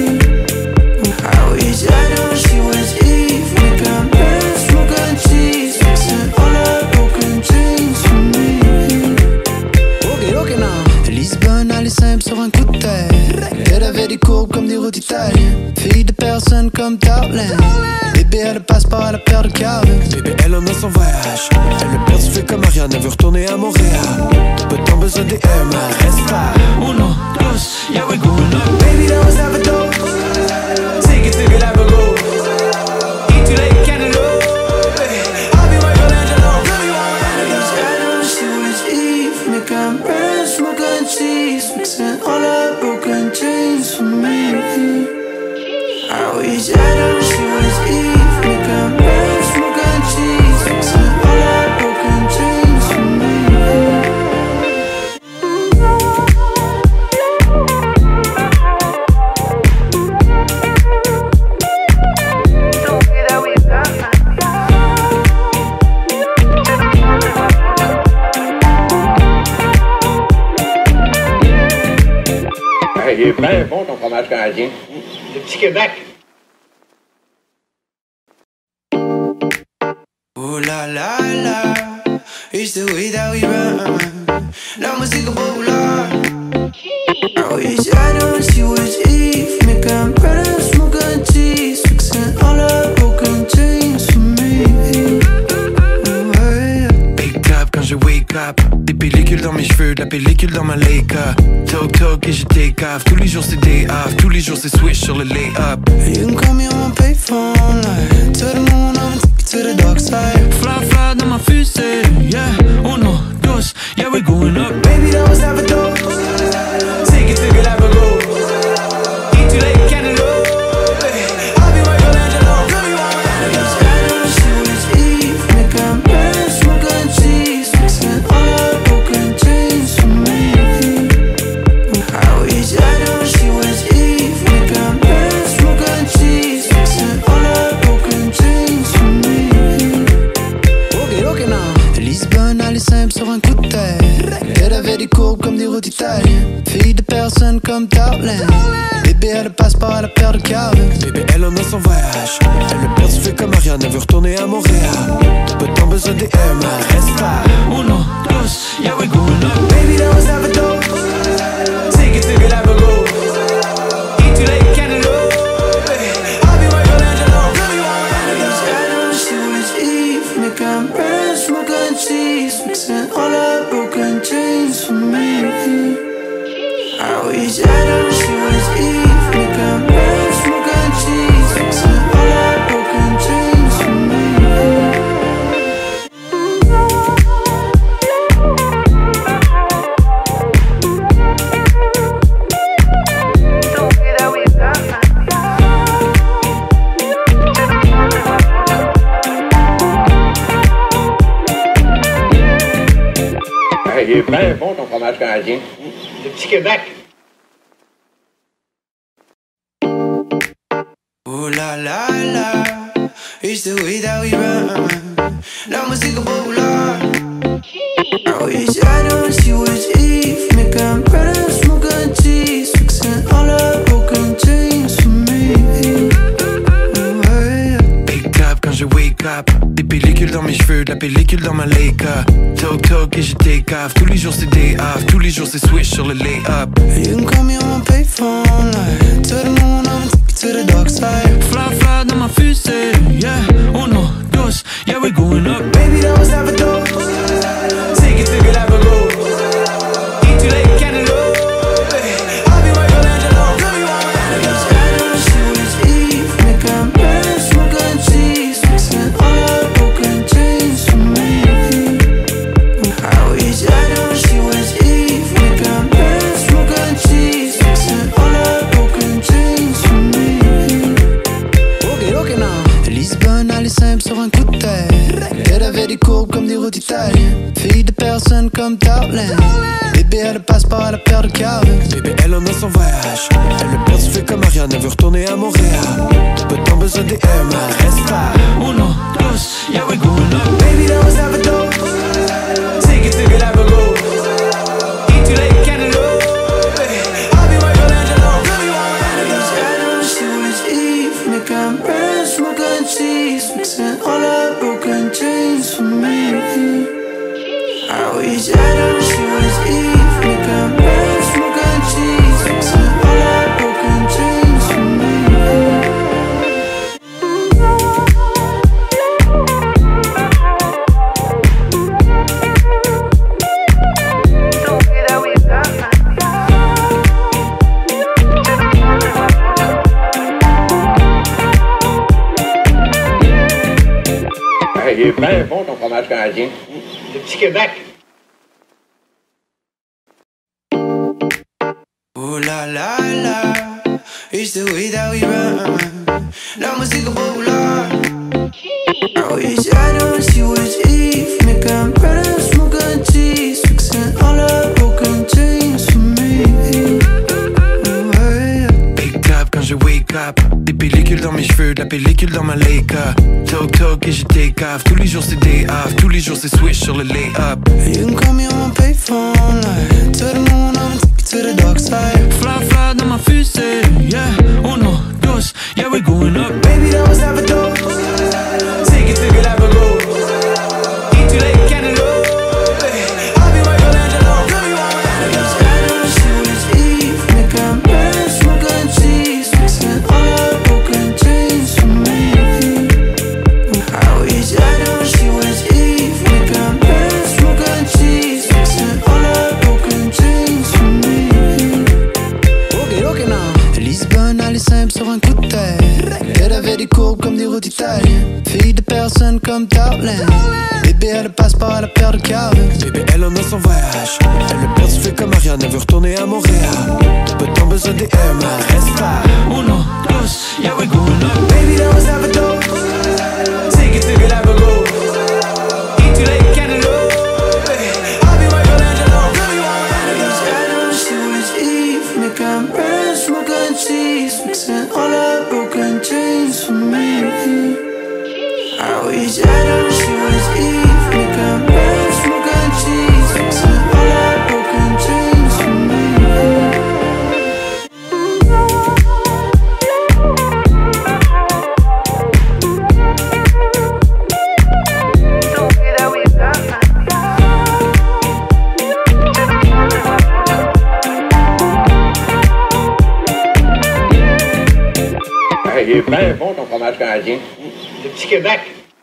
I wish I don't see what's Eve. Making bread, smoking cheese, fixing all the broken dreams for me. Ok, ok now. Lisbonne, elle est simple sur un coup de tête. Elle avait des courbes comme des routes italiennes. Fille de personne comme Darlene. Bébé, elle passe par la paire de câbles. Bébé, elle en a son voyage. Elle le perd, fait comme Ariane. Elle veut retourner à Montréal. Tout le temps besoin des Air Max. Reste là. Uno, dos, yeah, we're going up. Baby, that was never dope. Take it to the level go. Eat you like cantaloupe. I'll be Michelangelo. Girl, you want Michelangelo. I don't see what's Eve. Making bread, smoking cheese, fixing all the broken dreams for me. I wish I don't see what's Eve. Making bread, smoking cheese, fixing all the broken dreams for me. Hey, il est bien bon ton fromage canadien. Le petit Québec. Ooh la la la, it's the way that we run. La música popular. Oh, yes, I don't see what's Eve. Making bread, smoking cheese, fixing all the broken dreams for me. Oh, yeah. Big clap quand je wake up. Des pellicules dans mes cheveux, de la pellicule dans ma Leica. Talk talk et je take off. Tous les jours c'est day off, tous les jours c'est switch sur le lay-up. You can call me on my payphone, like to the moon, I'm to to the dark side. Fly, fly dans ma fusée, yeah. Uno, dos, yeah, we going up. Baby, that was overdose. Take it to the Galapagos. Eat you like cantaloupe. I'll be Michelangelo. She was Eve, making bread, smoking cheese, mixing all her broken dreams for me. I wish I knew she was Eve, making bread, smoking cheese, mixing all her broken dreams for me. Ok, ok now. De Lisbonne à les simples sur un coup de tête. Elle avait des courbes comme des routes italiennes. Fille de personne comme Darlene. Bébé elle passe par la paire de câbles. Bébé elle en a son voyage. Elle le perd, se fait comme Ariane. Elle veut retourner à Montréal. Pas tant besoin des Air Max. Reste là. Uno, dos, yeah we going up. Baby that was overdose. Take it to Galapagos. Eat you like cantaloupe. I'll be Michelangelo. She was Eve, making bread, smoking cheese, mixing all her broken dreams for me. I wish I knew she was Eve, making bread, smoking cheese, mixing all her broken dreams for me. Il est bien bon ton fromage canadien. Le petit Québec. Ooh la la la, it's the way that we run. La musique populaire. I wish I knew she was Eve, making bread and smoking cheese, fixing all her broken dreams for me. Big clap quand je wake up. Des pellicules dans mes cheveux, de la pellicule dans ma Leica. Talk talk et je take off. Tous les jours c'est day off, tous les jours c'est switch sur le lay-up. You can call me on my payphone, like to the moon, I'm take it to the dark side. Fly fly dans ma fusée, yeah. Uno, dos, yeah we going up. Baby that was overdose. Take it to Galapagos. Eat you like cantaloupe. I'll be Michelangelo. She was Eve, making bread, smoking cheese, mixing all her broken dreams for me. I wish I knew she was Eve, making bread, smoking cheese, mixing all her broken dreams for me. Ok, ok now. De Lisbonne à les simples sur un coup de tête. Elle avait des courbes comme des routes italiennes. Fille de personne comme Darlene. Bébé elle passe par la paire de câbles. Bébé elle en a son voyage. Elle le perd, se fait comme Ariane. Elle veut retourner à Montréal. Pas tant besoin des Air Max. Reste là. Uno, dos, yeah we going up. Baby that was overdose. Take it to Galapagos. Eat you like cantaloupe. I'll be Michelangelo. She was Eve, making bread, smoking cheese, mixing all her broken dreams for me. I wish I knew she was Eve, making bread, smoking cheese, mixing all her broken dreams for me. Il est bien bon ton fromage canadien. Le petit Québec. Ooh la la la, it's the way that we run. La musique populaire. I wish I knew she was Eve, making bread and smoking cheese, fixing all her broken dreams for me. Big clap quand je wake up. Des pellicules dans mes cheveux, de la pellicule dans ma Leica. Talk talk et je take off. Tous les jours c'est day off, tous les jours c'est switch sur le lay-up. You can call me on my payphone, like to the moon, I'm take it to the dark side. Fly fly dans ma fusée, yeah. Uno, dos, yeah we going up. Baby that was overdose. Take it to Galapagos. Eat you like cantaloupe. I'll be Michelangelo. She was Eve, making bread, smoking cheese, mixing all her broken dreams for me. I wish I knew she was Eve, making bread, smoking cheese, mixing all her broken dreams for me. Ok, ok now. De Lisbonne à les simples sur un coup de tête. Elle avait des courbes comme des routes italiennes. Portland. Bébé, elle passe par la paire de câbles. Bébé, elle en a son voyage. Elle le perd, fait comme Ariane, elle veut retourner à Montréal. Pas tant besoin des Air Max. Resta. Uno, dos, yeah, we're going up. Baby, that was have a dose. Take it to the lab and go. Eat you like cantaloupe. I'll be Michelangelo. Shadow, she was Eve. Make a bread, smoke and cheese. Mixing all her broken dreams for me. I wish Shadow, she was Eve. Make a bread, smoke and cheese. Mixing all her broken dreams for me. Il est bien bon ton fromage canadien. Le petit Québec.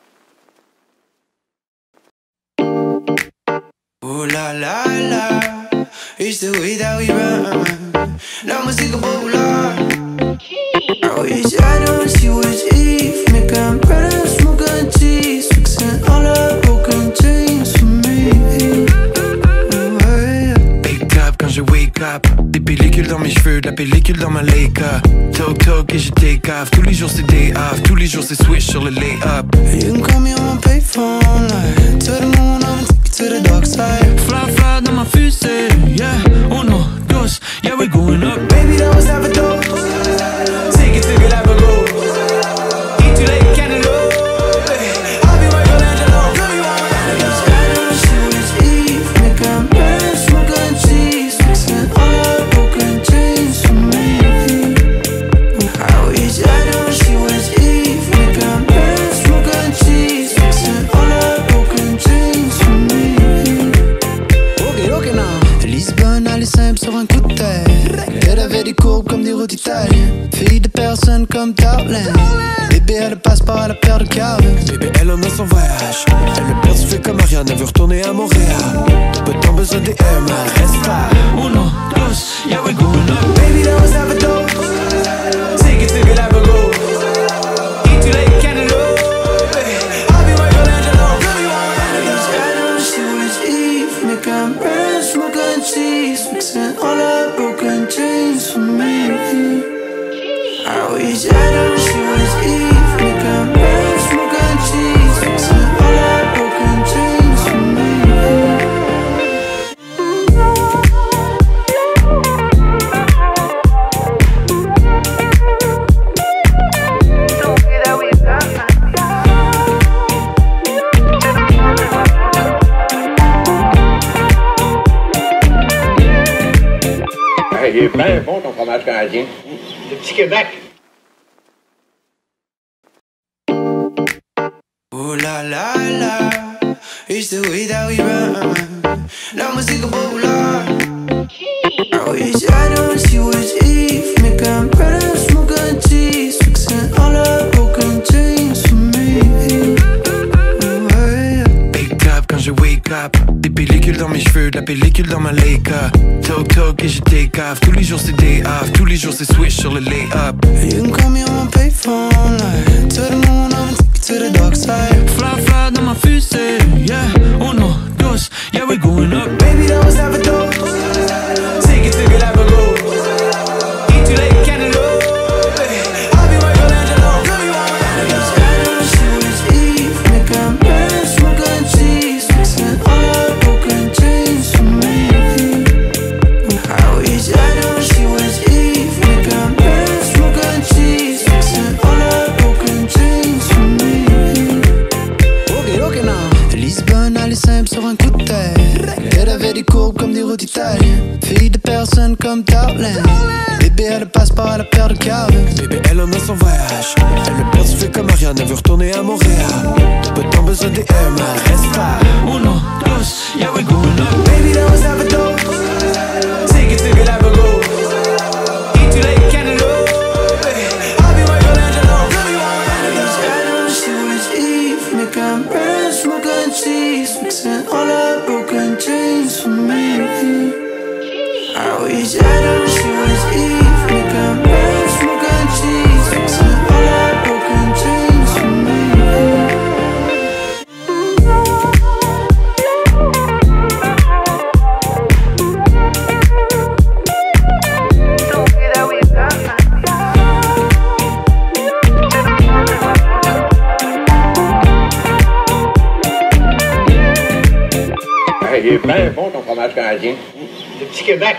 Oh la la la, it's the way that we run. La música popular. I wish I don't see what's Eve. Make a bread, smoke and cheese. Fixing all her broken dreams for me. Big up quand je wake up. Des pellicules dans mes cheveux, de la pellicule dans ma Leica. Talk talk et je take off. Tous les jours c'est day off, tous les jours c'est switch sur le lay-up. You can call me on my payphone, like to the moon, I'm take it to the dark side. Fly fly dans ma fusée, yeah. Uno, dos, yeah, we're going up. Baby, that was have a dose. Take it to the lab and go. Eat you like cantaloupe. I'll be Michelangelo. Shadow, she was Eve. Make a bread, smoke and cheese. Mixing all her broken dreams for me. I wish I know she was Eve. Make a bread, smoke and cheese. Mixing all her broken dreams for me. Ok, ok now. Lisbonne, elle est simple sur un coup de tête. Elle avait des courbes comme des routes italiennes. Fille de personne comme Portland. Bébé, elle passe par la paire de câbles. Bébé, elle en a son voyage. Elle le perd, fait comme Ariane, elle veut retourner à Montréal. Pas tant besoin des Air Max. Resta. Uno, dos, yeah, we're going up. Baby, that was have a dose. Take it to the lab and go. Eat you like cantaloupe. I'll be Michelangelo. Shadow, she was Eve. Make a bread, smoke and cheese. Mixing all her broken dreams for me. I wish I know she was Eve. Make a bread, smoke and cheese. Mixing all her broken dreams for me. Il est bien bon ton fromage canadien. Le petit Québec. Oh la la la, it's the way that we run. La música popular. I wish I don't see what's Eve. Make a bread, smoke and cheese. Fixing all her broken dreams for me. Big up quand je wake up. Des pellicules dans mes cheveux, de la pellicule dans ma Leica. Talk talk et je take off. Tous les jours c'est day off, tous les jours c'est switch sur le lay-up. You can call me on my payphone, like to the moon, I'm take it to the dark side. Fly fly dans ma fusée, yeah. Uno, dos, yeah, we're going up. Baby, that was have a dose. Take it to the lab and go. Eat you like cantaloupe. I'll be Michelangelo. Shadow, she was Eve. Make a bread, smoke and cheese. Mixing all her broken dreams for me. I wish I know she was Eve. Make a bread, smoke and cheese. Mixing all her broken dreams for me. Ok, ok now. Lisbonne, elle est simple sur un coup de tête. Elle avait des courbes comme des routes italiennes. Fille de personne comme Portland. Bébé, elle passe par la paire de câbles. Bébé, elle en a son voyage. Elle le perd, fait comme Ariane, elle veut retourner à Montréal. Pas tant besoin des Air Max. Resta. Uno, dos, yeah, we're going up. Baby, that was have a dose. Take it to the lab and go. Eat you like cantaloupe. I'll be Michelangelo. Shadow, she was Eve. Make a bread, smoke and cheese. Mixing all her broken dreams for me. I wish I know she was Eve. Make a bread, smoke and cheese. Mixing all her broken dreams for me. Ah, il est bien bon ton fromage canadien. Le petit Québec.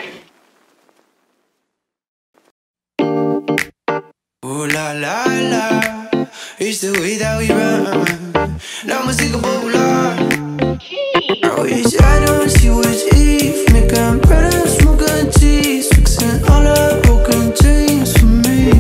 Ooh la la la, it's the way that we run. La musique populaire. Oh yeah, I don't see what's Eve. Make I'm better, smoke and cheese. Fixing all the broken chains for me.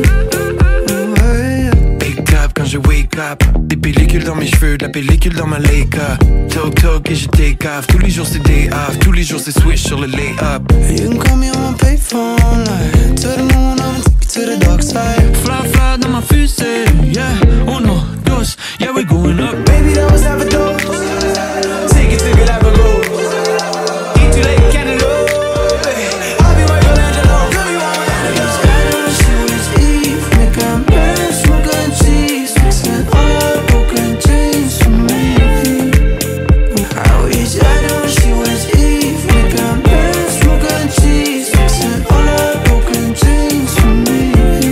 Big top quand je wake up. Des pellicules dans mes cheveux, de la pellicule dans ma Leica. Talk talk et je take off. Tous les jours c'est day off, tous les jours c'est switch sur le lay-up. You can call me on my payphone, like to the moon, I'm to the dark side. Fly, fly dans ma fusée, yeah. Uno, dos, yeah, we going up. Baby, that was never dose. Take it to Galapagos. Eat you like cantaloupe. I'll be Michelangelo. Girl, you want Michelangelo. Spanish, she was Eve. Make I'm bad, smoke and cheese. Fixing all the broken chains for me. I wish I know she was Eve. Make I'm bad, smoke and cheese. Fixing all the broken chains for me.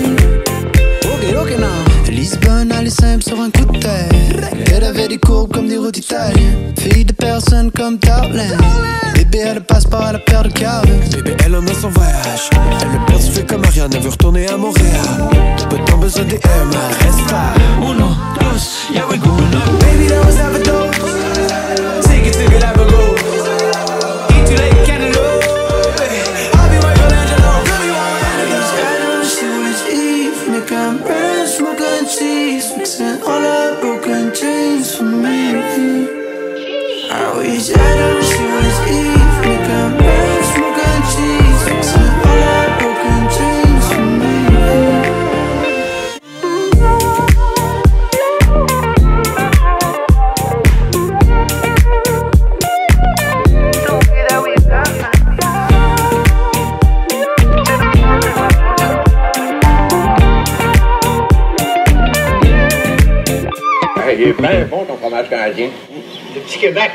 Lisbonne, elle est simple sur un coup de tête. Elle avait des courbes comme des routes italiennes. Fille de personne comme Tartland. Bébé, elle passe par la paire de câbles. Bébé, elle en a son voyage. Elle le perd, fait comme Ariane, elle veut retourner à Montréal. Peu de temps, besoin des Air Max. Reste pas. Uno, dos, yeah, we going up. Baby, that was never dose. Take it to Galapagos. Eat you like cantaloupe. I'll be Michelangelo. Girl, you want Michelangelo. She was Eve, make I'm bread, smoke and cheese. Fixing all the broken chains for me. I wish I knew she was Eve, make I'm bread, smoke and cheese. Fixing all the broken chains for me. Ah, il est bien bon ton fromage canadien. Le petit Québec.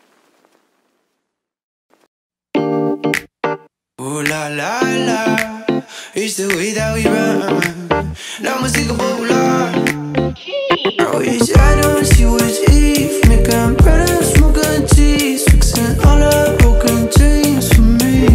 Ooh la la la, it's the way that we run. La musique populaire. Oh yeah, I don't see what's Eve. Make I'm better, smoke and cheese. Fixing all the broken chains for me.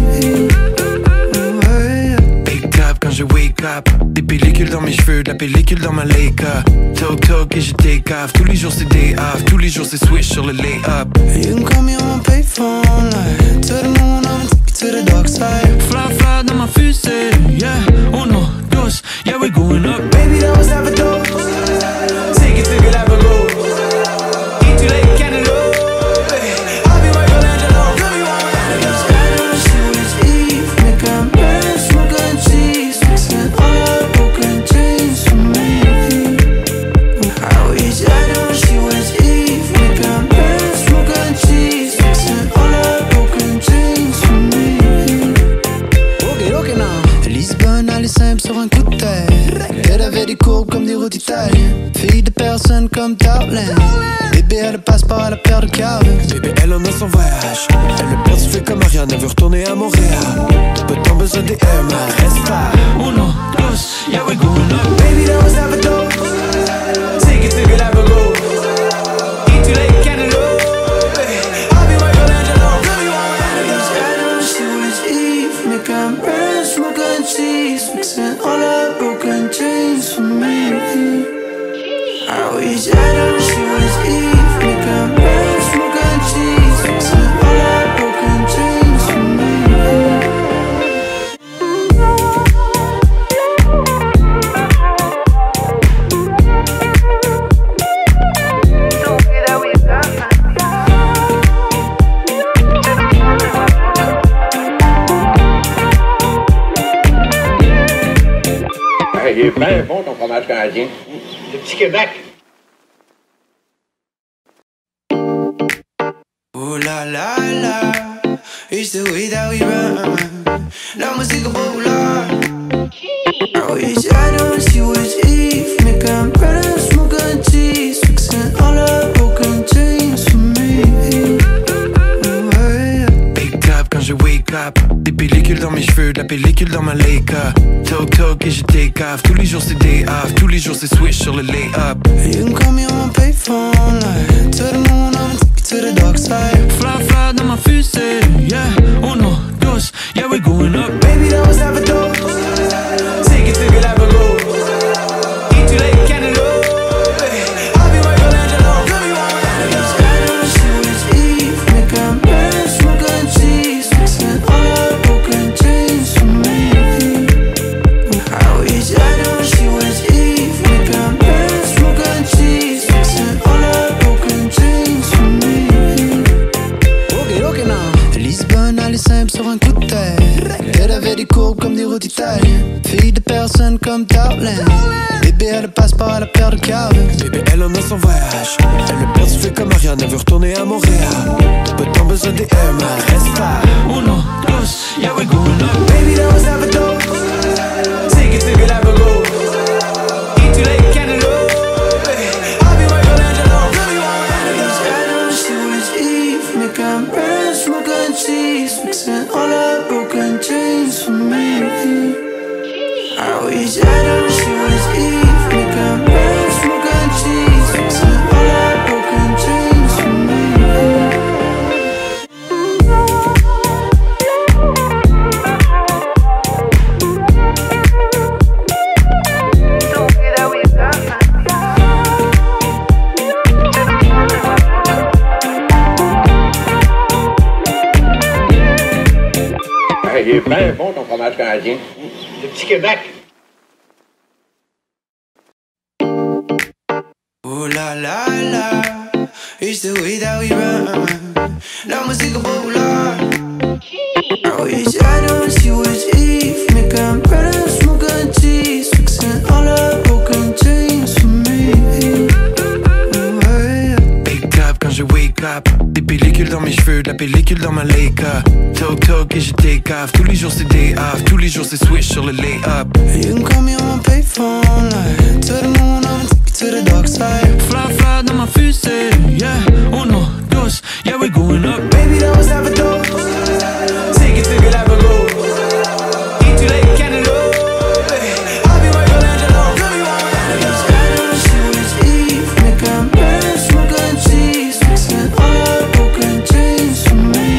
Big top quand je wake up. Des pellicules dans mes cheveux, de la pellicule dans ma Leica. Talk talk et je take off. Tous les jours c'est day off, tous les jours c'est switch sur le lay-up. You can call me on my payphone, like to the moon, I'm to the dark side. Fly, fly dans ma fusée, yeah. Uno, dos, yeah, we going up. Baby, that was never dose. Take it to Galapagos. Eat you like cantaloupe. I'll be Michelangelo. Girl, you want Michelangelo. Spanish, she was Eve. Make I'm bread, smoke and cheese. Fixing all the broken chains for me. I wish I knew she was Eve. Make I'm bread, smoke and cheese. Fixing all the broken chains for me. Lisbonne, elle est simple sur un coup de tête. Elle avait des courbes comme des routes italiennes. Fille de personne comme Tartland. Bébé, elle passe par la paire de câbles. Bébé, elle en a son voyage. Elle le perd, fait comme Ariane, elle veut retourner à Montréal. Peu de temps, besoin des Air Max. Reste pas. Uno, dos, yeah, we going up. Baby, that was never dose. Take it to Galapagos. Eat you like cantaloupe. I'll be Michelangelo. Girl, you want Michelangelo. She was Eve, make I'm bread, smoke and cheese. Fixing all the broken chains for me. I wish I knew she was Eve, make I'm bread, smoke and cheese. Fixing all the broken chains for me. Ah, il est bien bon ton fromage canadien. Le petit Québec. Ooh la la la, it's the way that we run. La musique populaire. Oh yeah, I don't see what's Eve. Make I'm better, smoke and cheese. Fixing all the broken chains for me. Big top quand je wake up. Des pellicules dans mes cheveux, de la pellicule dans ma Leica. Talk talk et je take off. Tous les jours c'est day off, tous les jours c'est switch sur le lay-up. You can call me on my payphone, like to the moon, I'm to the dark side. Fly, fly dans comme des routes italiennes. Fille de personne comme Tartland. Bébé elle passe par la paire de câbles. Bébé elle en a son voyage. Elle le perd, fait comme Ariane, elle veut retourner à Montréal. Peu de temps besoin des Air Max. Reste là. Uno, dos, yeah we going up. Baby that was never dope. Take it to the level go. Eat too late, cantaloupe. I'll be Michelangelo. Shadow, she was Eve. Make I'm burn, smoke and cheese. Fixing all her broken dreams for me. I wish Shadow, she was Eve. Make I'm burn, smoke and cheese. Fixing all her broken dreams for me. Il est bien bon ton fromage canadien. Le petit Québec. Ooh la la la, it's the way that we run. La musique populaire. I wish I don't see what's Eve. Make I'm better, smoke and cheese. Fixing all her broken dreams for me. Big top quand je wake up. Des pellicules dans mes cheveux, de la pellicule dans ma Leica. Talk talk et je take off. Tous les jours c'est day off, tous les jours c'est switch sur le lay-up. You can call me on my payphone, like to the moon, I'm take you to the dark side. Fly fly dans ma fusée, yeah. Uno, dos, yeah we going up. Baby that was never dope. Take it to the level go. Eat too late, cantaloupe. I'll be Michelangelo. Shadow, she was Eve. Make I'm burn, smoke and cheese. Fixing all her broken dreams for me.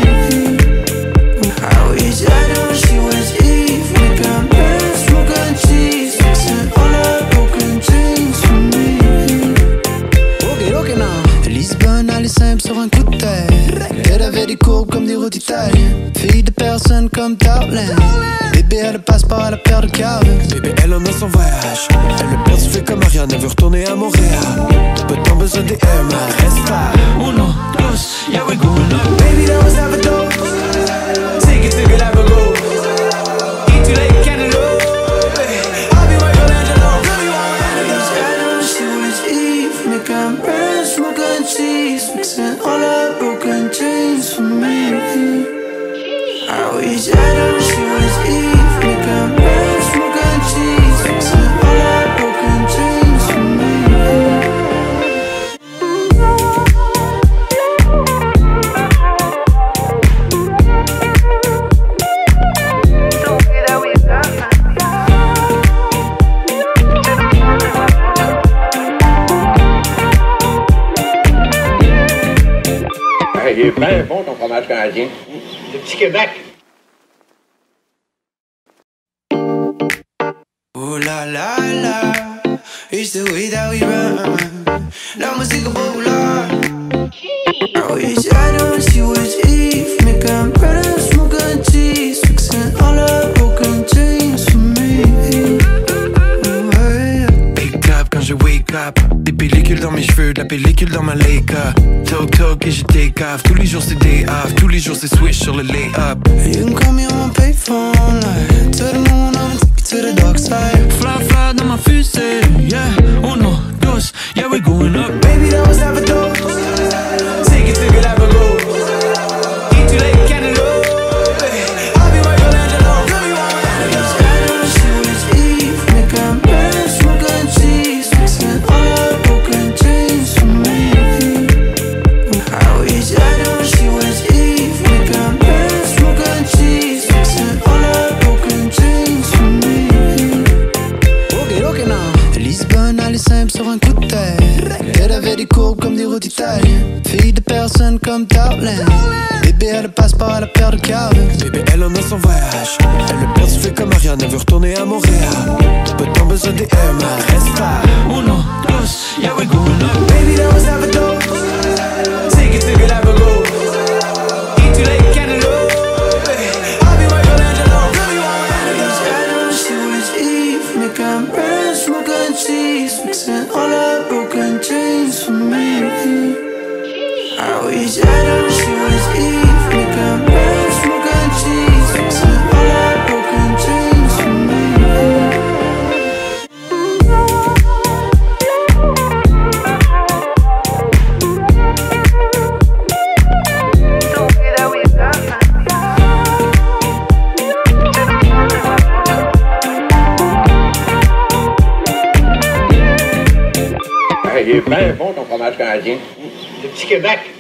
I wish I know she was Eve. Make I'm burn, smoke and cheese. Fixing all her broken dreams for me. Ok, ok now. Lisbonne, elle est simple sur un coup de tête. Elle avait des courbes comme des routes italiennes. Fille de personne comme Tartland. Bébé elle passe par la paire de câbles. Bébé elle en a son voyage. Elle le perd, fait comme Ariane, elle veut retourner à Montréal. Peu de temps besoin des Air Max. Reste là. Uno, dos, yeah we going up. Baby that was never dope. Take it to the level go. Eat too late, cantaloupe. I'll be Michelangelo. Shadow, she was Eve. Make I'm burn, smoke and cheese. Fixing all her broken dreams for me. I wish I know she was Eve. Make I'm burn, smoke and cheese. Fixing all her broken dreams for me. Il est bien bon ton fromage canadien. Le petit Québec. Ooh la la la, it's the way that we run. La musique populaire. I wish I don't see what's Eve. Make I'm better, smoke and cheese. Fixing all her broken dreams for me. Big top quand je wake up. Des pellicules dans mes cheveux, de la pellicule dans ma Leica. Talk talk et je take off. Tous les jours c'est day off, tous les jours c'est switch sur le lay-up. You can call me on my payphone, like to the moon, I'm take you to the dark side. Fly fly dans ma fusée, yeah. Uno, dos, yeah we going up. Baby that was never dope. Take it to the level go. Eat too late, cantaloupe. I'll be Michelangelo. Shadow, she was Eve. Make I'm burn, smoke and cheese. Fixing all her broken dreams for me. I wish I know she was Eve. Make I'm burn, smoke and cheese. Fixing all her broken dreams for me. Ok, ok now. Lisbonne, elle est simple sur un coup de tête. Elle avait des courbes comme des routes italiennes. Fille de personne comme Tartland. Bébé elle passe par la paire de câbles. Bébé elle en a son voyage. Elle le perd, fait comme Ariane, elle veut retourner à Montréal. Peu de temps besoin des Air Max. Reste là. Uno, dos, yeah we going up. Baby that was never dope. Take it to the level go. Eat too late, cantaloupe. I'll be Michelangelo. Shadow, she was Eve. Make I'm burn, smoke and cheese. Fixing all her broken dreams for me. I wish I know she was Eve. Make I'm burn, smoke and cheese. Fixing all her broken dreams il est bien bon ton fromage canadien. Le petit Québec.